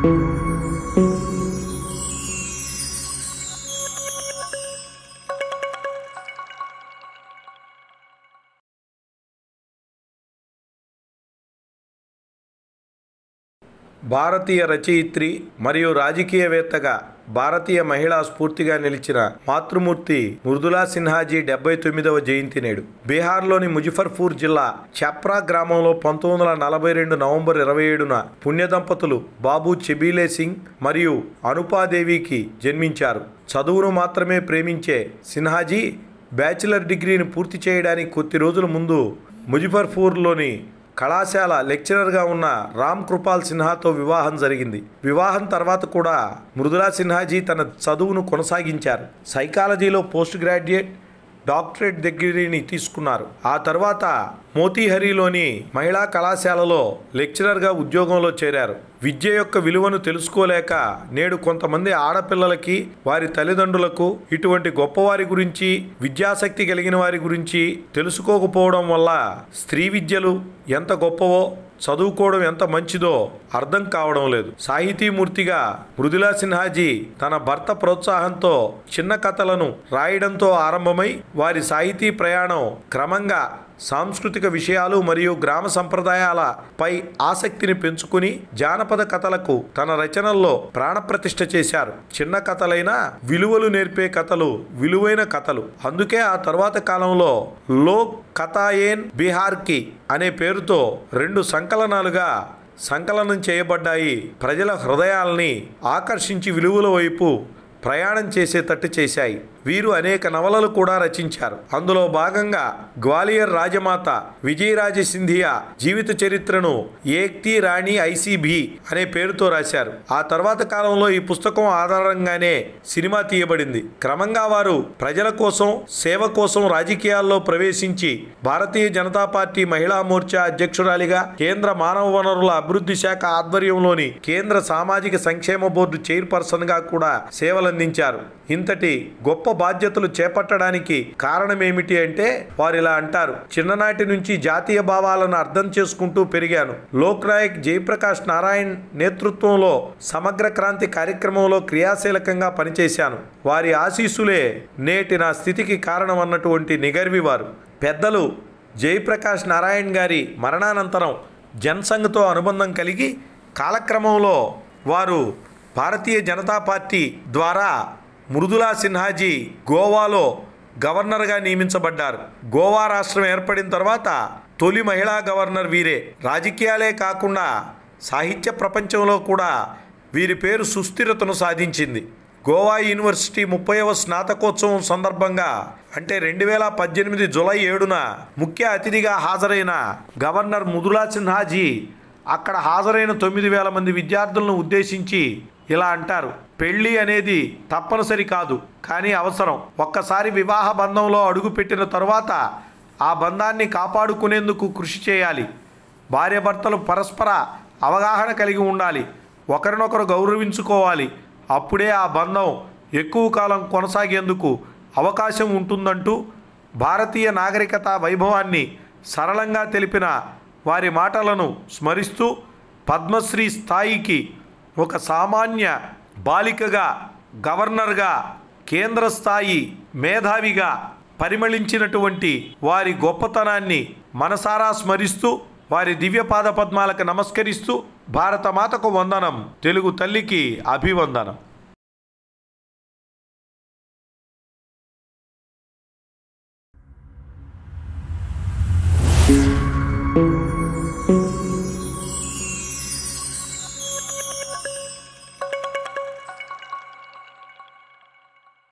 భారతీయ రచయిత్రి మరియు రాజకీయవేత్తగా భారతీయ మహిళా స్ఫూర్తిగా నిలిచిన మాతృమూర్తి మృదులా సిన్హాజీ 79వ జయంతి నేడు. బీహార్లోని ముజఫర్పూర్ జిల్లా ఛప్రా గ్రామంలో 1942 నవంబర్ 27న పుణ్య దంపతులు బాబు చెబీలే సింగ్ మరియు అనుపాదేవికి జన్మించారు. చదువును మాత్రమే ప్రేమించే సిన్హాజీ బ్యాచిలర్ డిగ్రీని పూర్తి చేయడానికి కొద్ది రోజుల ముందు ముజఫర్పూర్లోని కళాశాల లెక్చరర్గా ఉన్న రామ్ కృపాల్ సిన్హాతో వివాహం జరిగింది. వివాహం తర్వాత కూడా మృదులా సిన్హాజీ తన చదువును కొనసాగించారు. సైకాలజీలో పోస్ట్ గ్రాడ్యుయేట్, డాక్టరేట్ డిగ్రీని తీసుకున్నారు. ఆ తర్వాత మోతీహరిలోని మహిళా కళాశాలలో లెక్చరర్గా ఉద్యోగంలో చేరారు. విద్య యొక్క విలువను తెలుసుకోలేక నేడు కొంతమంది ఆడపిల్లలకి వారి తల్లిదండ్రులకు ఇటువంటి గొప్పవారి గురించి, విద్యాశక్తి కలిగిన వారి గురించి తెలుసుకోకపోవడం వల్ల స్త్రీ విద్యలు ఎంత గొప్పవో, చదువుకోవడం ఎంత మంచిదో అర్థం కావడం లేదు. సాహితీమూర్తిగా మృదులా సిన్హాజీ తన భర్త ప్రోత్సాహంతో చిన్న కథలను రాయడంతో ఆరంభమై వారి సాహితీ ప్రయాణం క్రమంగా సాంస్కృతిక విషయాలు మరియు గ్రామ సంప్రదాయాలపై ఆసక్తిని పెంచుకుని జానపద కథలకు తన రచనల్లో ప్రాణప్రతిష్ఠ చేశారు. చిన్న కథలైన విలువలు నేర్పే కథలు విలువైన కథలు. అందుకే ఆ తర్వాత కాలంలో లోక్ కథాయేన్ బీహార్కి అనే పేరుతో 2 సంకలనాలుగా సంకలనం చేయబడ్డాయి. ప్రజల హృదయాల్ని ఆకర్షించి విలువల వైపు ప్రయాణం చేసేటట్టు చేశాయి. వీరు అనేక నవలలు కూడా రచించారు. అందులో భాగంగా గ్వాలియర్ రాజమాత విజయరాజ సింధియా జీవిత చరిత్రను ఏక్తి రాణి ఐసీబీ అనే పేరుతో రాశారు. ఆ తర్వాత కాలంలో ఈ పుస్తకం ఆధారంగానే సినిమా తీయబడింది. క్రమంగా వారు ప్రజల కోసం, సేవ కోసం రాజకీయాల్లో ప్రవేశించి భారతీయ జనతా పార్టీ మహిళా మోర్చా అధ్యక్షురాలిగా, కేంద్ర మానవ వనరుల అభివృద్ధి శాఖ ఆధ్వర్యంలోని కేంద్ర సామాజిక సంక్షేమ బోర్డు చైర్పర్సన్ గా కూడా సేవలందించారు. ఇంతటి గొప్ప బాధ్యతలు చేపట్టడానికి కారణమేమిటి అంటే వారు ఇలా అంటారు: చిన్ననాటి నుంచి జాతీయ భావాలను అర్థం చేసుకుంటూ పెరిగాను. లోక్ నాయక్ జయప్రకాష్ నారాయణ్ నేతృత్వంలో సమగ్ర క్రాంతి కార్యక్రమంలో క్రియాశీలకంగా పనిచేశాను. వారి ఆశీస్సులే నేటి నా స్థితికి కారణం అన్నటువంటి నిగర్వి వారు. పెద్దలు జయప్రకాష్ నారాయణ్ గారి మరణానంతరం జనసంఘ్తో అనుబంధం కలిగి కాలక్రమంలో వారు భారతీయ జనతా పార్టీ ద్వారా మృదులా సిన్హాజీ గోవాలో గవర్నర్గా నియమించబడ్డారు. గోవా రాష్ట్రం ఏర్పడిన తర్వాత తొలి మహిళా గవర్నర్ వీరే. రాజకీయాలే కాకుండా సాహిత్య ప్రపంచంలో కూడా వీరి పేరు సుస్థిరతను సాధించింది. గోవా యూనివర్సిటీ 30వ స్నాతకోత్సవం సందర్భంగా అంటే 2018 జూలై 7న ముఖ్య అతిథిగా హాజరైన గవర్నర్ మృదులా సిన్హాజీ అక్కడ హాజరైన 9,000 మంది విద్యార్థులను ఉద్దేశించి ఇలా అంటారు: పెళ్ళి అనేది తప్పనిసరి కాదు, కానీ అవసరం. ఒక్కసారి వివాహ బంధంలో అడుగుపెట్టిన తరువాత ఆ బంధాన్ని కాపాడుకునేందుకు కృషి చేయాలి. భార్యాభర్తలు పరస్పర అవగాహన కలిగి ఉండాలి, ఒకరినొకరు గౌరవించుకోవాలి. అప్పుడే ఆ బంధం ఎక్కువ కాలం కొనసాగేందుకు అవకాశం ఉంటుందంటూ భారతీయ నాగరికత వైభవాన్ని సరళంగా తెలిపిన వారి మాటలను స్మరిస్తూ పద్మశ్రీ స్థాయికి ఒక సామాన్య బాలికగా, గవర్నర్గా, కేంద్ర స్థాయి మేధావిగా పరిమళించినటువంటి వారి గొప్పతనాన్ని మనసారా స్మరిస్తూ వారి దివ్యపాద పద్మాలకు నమస్కరిస్తూ భారతమాతకు వందనం, తెలుగు తల్లికి అభివందనం.